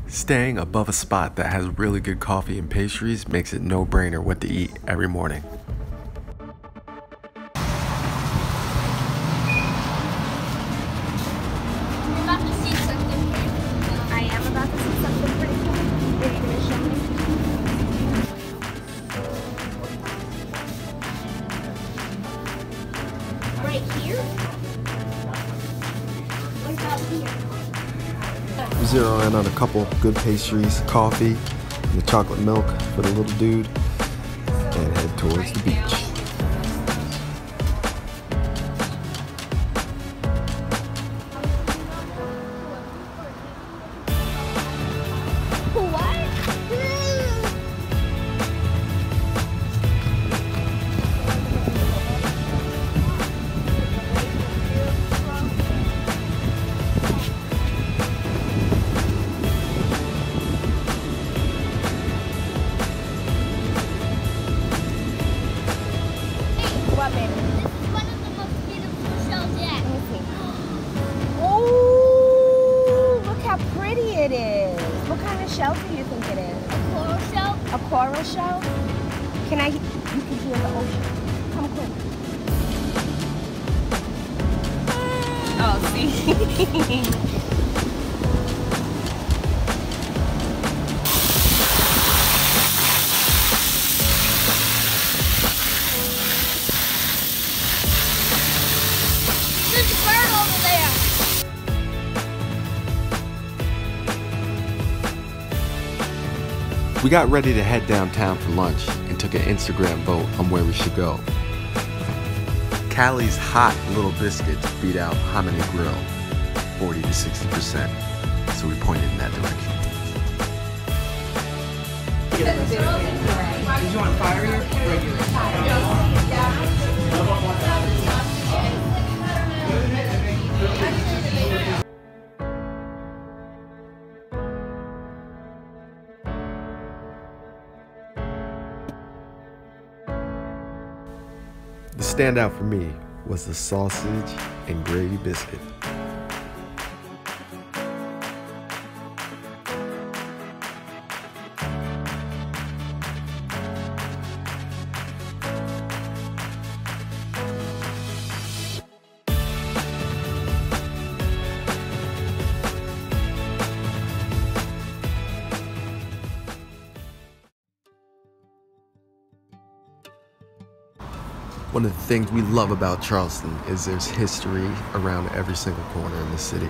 Staying above a spot that has really good coffee and pastries makes it no-brainer what to eat every morning. You're about to see something pretty cool. I am about to see something pretty cool. Are you going to show me? Right here? What about here? Zero in on a couple good pastries, coffee, and the chocolate milk for the little dude, and head towards the beach. What, baby? This is one of the most beautiful shells yet. Let me see. Oh, look how pretty it is. What kind of shell do you think it is? A coral shell. A coral shell? Can I? You can hear the ocean. Come quick. Oh, see. There's a bird over there. We got ready to head downtown for lunch and took an Instagram vote on where we should go. Callie's hot little biscuits beat out Hominy Grill 40 to 60%, so we pointed in that direction. Did you want fiery or regular? The standout for me was the sausage and gravy biscuit. One of the things we love about Charleston is there's history around every single corner in the city.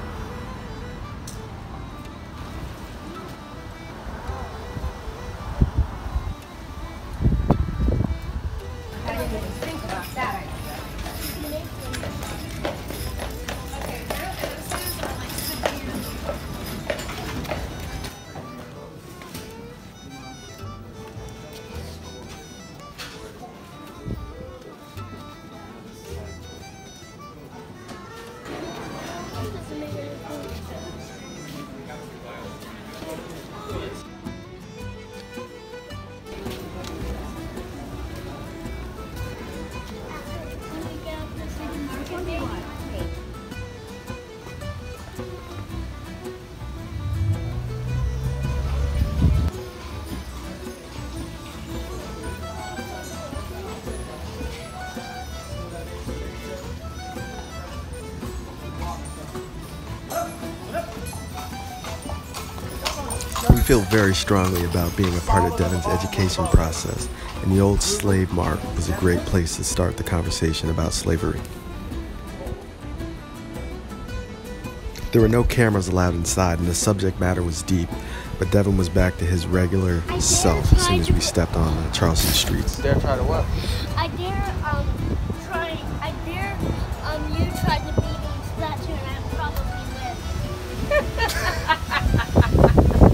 We feel very strongly about being a part of Devon's education process, and the old slave mart was a great place to start the conversation about slavery. There were no cameras allowed inside, and the subject matter was deep, but Devon was back to his regular self as soon as we stepped on Charleston streets. Dare try to what? I dare you try to beat me Splatoon and I'd probably win.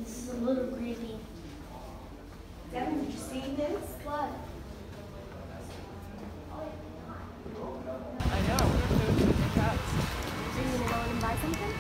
This is a little greasy. Devin, did you see this? What? I know. We're so fast. Are you gonna go in and buy something?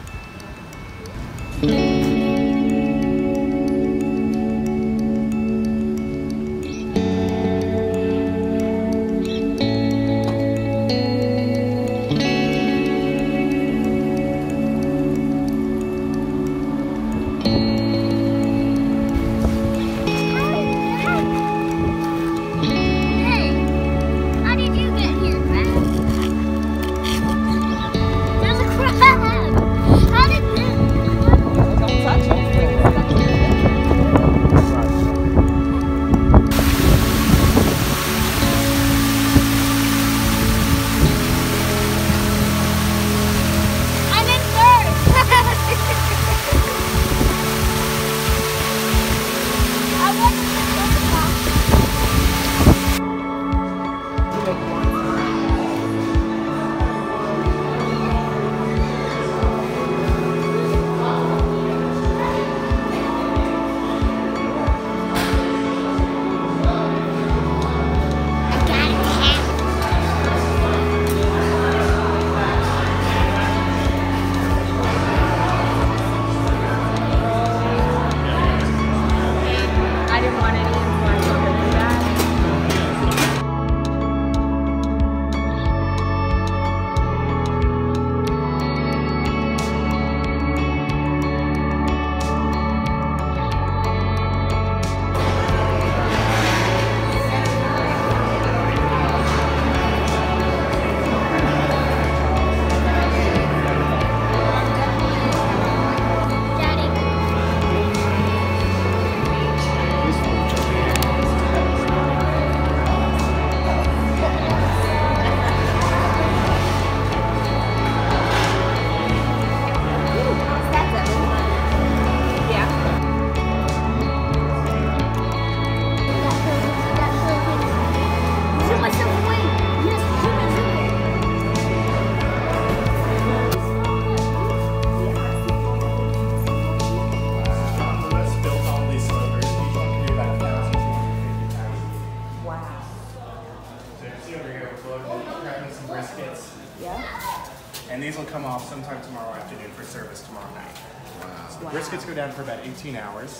And these will come off sometime tomorrow afternoon for service tomorrow night. Wow. So the briskets go down for about 18 hours.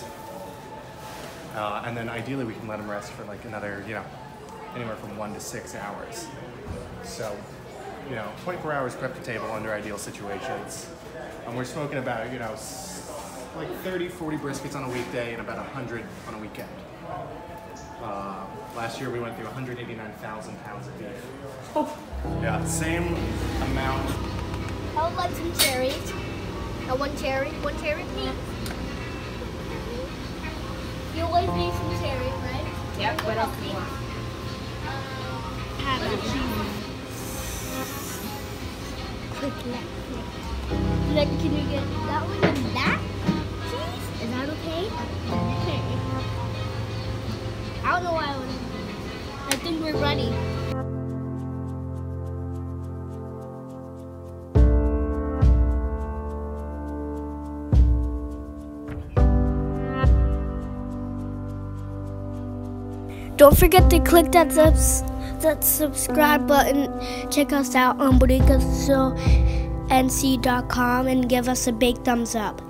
And then ideally we can let them rest for like another, anywhere from 1 to 6 hours. So, 24 hours prep to table under ideal situations. And we're smoking about, like 30, 40 briskets on a weekday and about 100 on a weekend. Last year we went through 189,000 pounds of beef. Oh. Yeah, same amount. I would like some cherries. One cherry, please. You always need some cherries, right? Yep, what else do you want? Can you get that one and that, please? Is that okay? Okay. I don't know why I think we're ready. Don't forget to click that subscribe button. Check us out on BodegASONC.com and give us a big thumbs up.